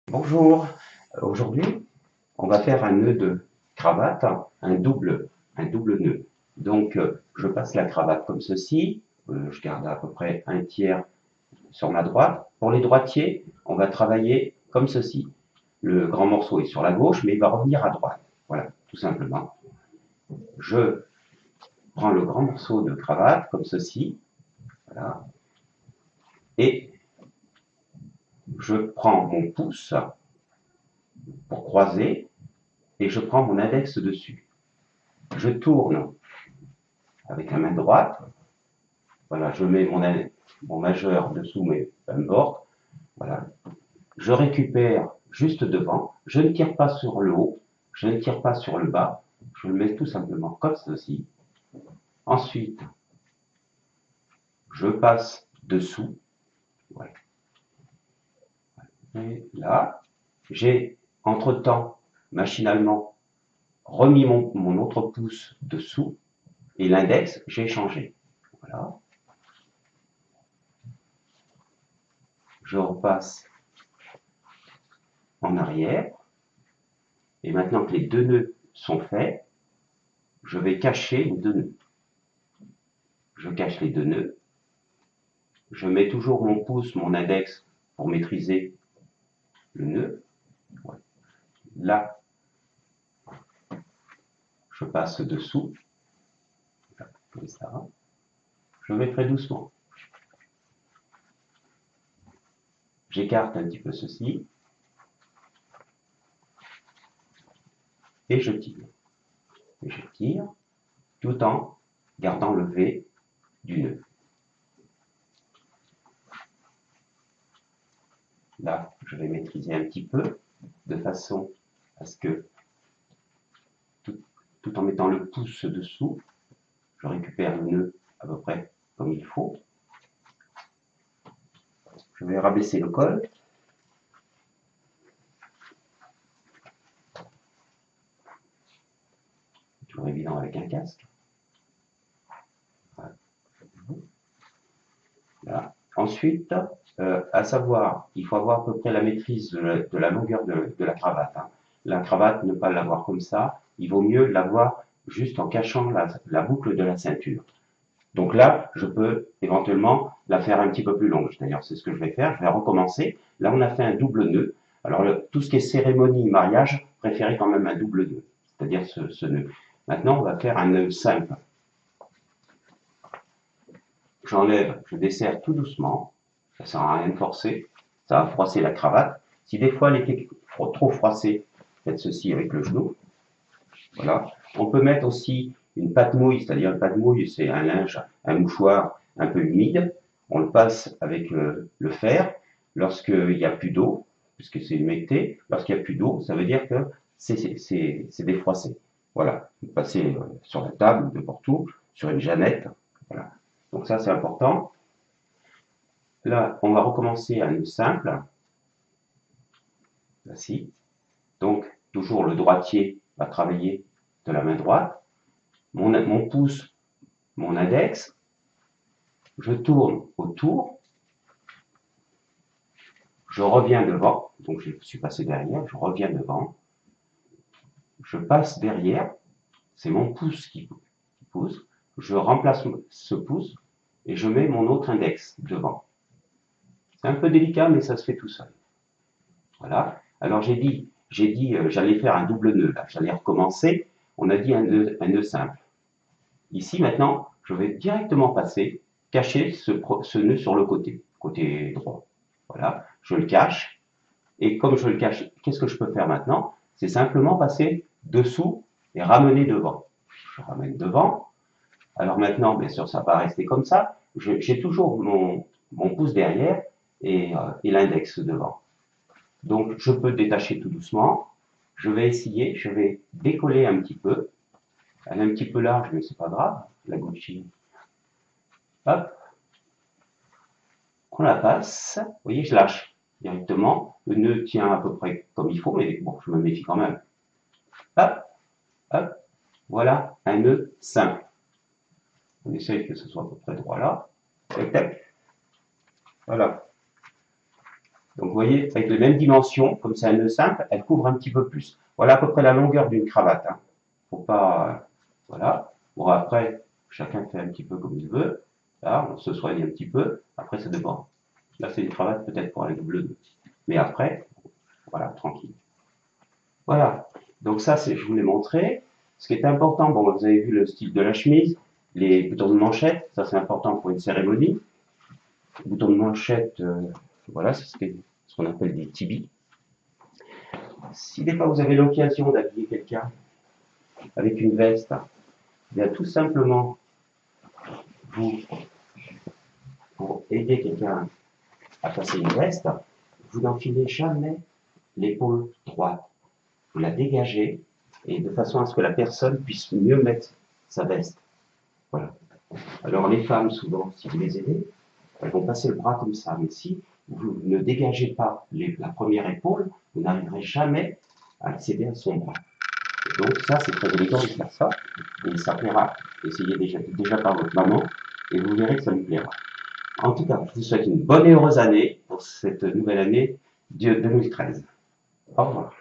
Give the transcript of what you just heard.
Bonjour, aujourd'hui on va faire un nœud de cravate, un double nœud. Donc je passe la cravate comme ceci, je garde à peu près un tiers sur ma droite. Pour les droitiers, on va travailler comme ceci. Le grand morceau est sur la gauche, mais il va revenir à droite. Voilà, tout simplement. Je prends le grand morceau de cravate comme ceci, voilà, et je prends mon pouce pour croiser et je prends mon index dessus. Je tourne avec la main droite. Voilà, je mets mon majeur dessous, mais peu importe. Voilà. Je récupère juste devant. Je ne tire pas sur le haut. Je ne tire pas sur le bas. Je le mets tout simplement comme ceci. Ensuite, je passe dessous. Voilà. Et là, j'ai entre-temps, machinalement, remis mon autre pouce dessous. Et l'index, j'ai changé. Voilà. Je repasse en arrière. Et maintenant que les deux nœuds sont faits, je vais cacher les deux nœuds. Je cache les deux nœuds. Je mets toujours mon pouce, mon index pour maîtriser le nœud. Là, je passe dessous, comme ça. Je vais très doucement. J'écarte un petit peu ceci. Et je tire. Et je tire tout en gardant le V du nœud. Là, je vais maîtriser un petit peu, de façon à ce que, tout en mettant le pouce dessous, je récupère le nœud à peu près comme il faut. Je vais rabaisser le col. Toujours évident avec un casque. Voilà. Ensuite, à savoir, il faut avoir à peu près la maîtrise de la longueur de la cravate. Hein. La cravate, ne pas l'avoir comme ça, il vaut mieux l'avoir juste en cachant la boucle de la ceinture. Donc là, je peux éventuellement la faire un petit peu plus longue. D'ailleurs, c'est ce que je vais faire. Je vais recommencer. Là, on a fait un double nœud. Alors, tout ce qui est cérémonie, mariage, préférez quand même un double nœud, c'est-à-dire ce nœud. Maintenant, on va faire un nœud simple. J'enlève, je desserre tout doucement. Ça sert à rien de forcer. Ça va froisser la cravate. Si des fois elle était trop froissée, faites ceci avec le genou. Voilà. On peut mettre aussi une pâte mouille, c'est-à-dire une pâte mouille, c'est un linge, un mouchoir un peu humide. On le passe avec le fer. Lorsqu'il n'y a plus d'eau, puisque c'est humecté, lorsqu'il n'y a plus d'eau, ça veut dire que c'est défroissé. Voilà. Vous passez sur la table, n'importe où, sur une jeannette. Voilà. Donc ça, c'est important. Là, on va recommencer un nœud simple. Voici. Donc, toujours le droitier va travailler de la main droite. Mon pouce, mon index. Je tourne autour. Je reviens devant. Donc, je suis passé derrière. Je reviens devant. Je passe derrière. C'est mon pouce qui pousse. Je remplace ce pouce et je mets mon autre index devant. C'est un peu délicat, mais ça se fait tout seul. Voilà. Alors, j'ai dit j'allais faire un double nœud. Là, j'allais recommencer. On a dit un nœud simple. Ici, maintenant, je vais directement passer, cacher ce nœud sur le côté droit. Voilà, je le cache. Et comme je le cache, qu'est-ce que je peux faire maintenant? C'est simplement passer dessous et ramener devant. Je ramène devant. Alors maintenant, bien sûr, ça va pas rester comme ça. J'ai toujours mon pouce derrière et l'index devant. Donc, je peux détacher tout doucement. Je vais essayer, je vais décoller un petit peu. Elle est un petit peu large, mais c'est pas grave, la Gucci. Hop, on la passe. Vous voyez, je lâche directement. Le nœud tient à peu près comme il faut, mais bon, je me méfie quand même. Hop, hop, voilà un nœud simple. On essaye que ce soit à peu près droit là. Tac, tac. Voilà. Donc vous voyez, avec les mêmes dimensions, comme c'est un nœud simple, elle couvre un petit peu plus. Voilà à peu près la longueur d'une cravate. Hein. Faut pas, voilà. Bon après, chacun fait un petit peu comme il veut. Là, on se soigne un petit peu. Après, ça dépend. Là, c'est une cravate peut-être pour un double nœud. Mais après, voilà, tranquille. Voilà. Donc ça, c'est, je vous l'ai montré. Ce qui est important, bon, vous avez vu le style de la chemise, les boutons de manchette, ça c'est important pour une cérémonie. Les boutons de manchette, voilà, c'est ce qu'on appelle des tibis. Si des fois vous avez l'occasion d'habiller quelqu'un avec une veste, eh bien tout simplement, vous, pour aider quelqu'un à passer une veste, vous n'enfilez jamais l'épaule droite. Vous la dégagez et de façon à ce que la personne puisse mieux mettre sa veste. Voilà. Alors les femmes, souvent, si vous les aidez, elles vont passer le bras comme ça. Mais si vous ne dégagez pas la première épaule, vous n'arriverez jamais à accéder à son bras. Et donc ça, c'est très élégant de faire ça. Et ça plaira. Essayez déjà par votre maman et vous verrez que ça vous plaira. En tout cas, je vous souhaite une bonne et heureuse année pour cette nouvelle année de 2013. Au revoir.